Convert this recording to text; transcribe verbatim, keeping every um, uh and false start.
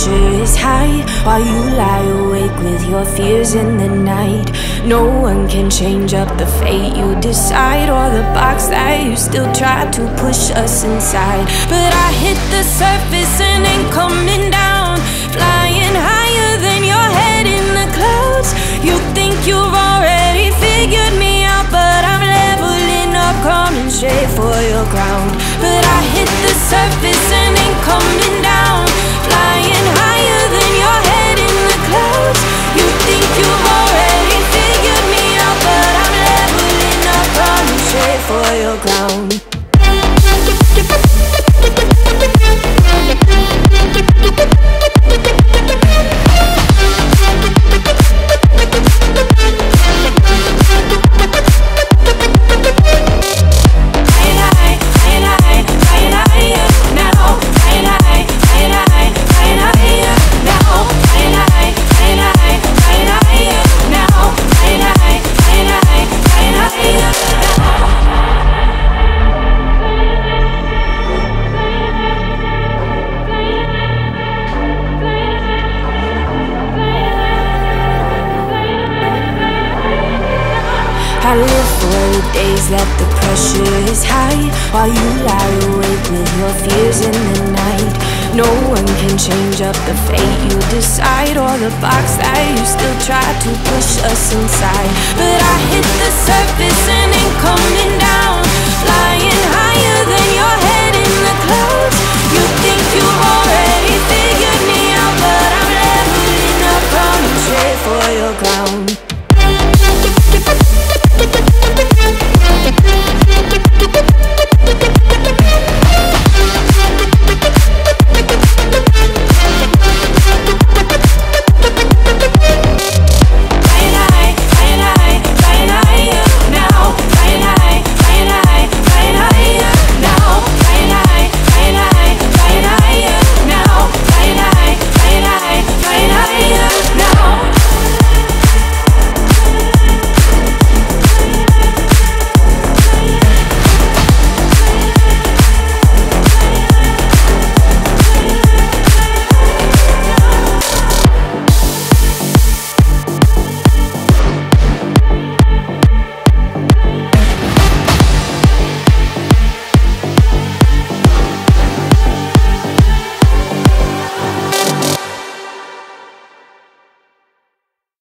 pressure is high, while you lie awake with your fears in the night. No one can change up the fate you decide, or the box that you still try to push us inside. But I hit the surface and ain't coming down, flying higher than your head in the clouds. You think you've already figured me out, but I'm leveling up, coming straight for your ground. But I hit the surface and ain't coming down, flying higher than your head in the clouds. You think you've already figured me out, but I'm leveling up, coming straight for your ground. I live for the days that the pressure is high, while you lie awake with your fears in the night. No one can change up the fate you decide, or the box that you still try to push us inside. But I hit the surface and ain't coming down,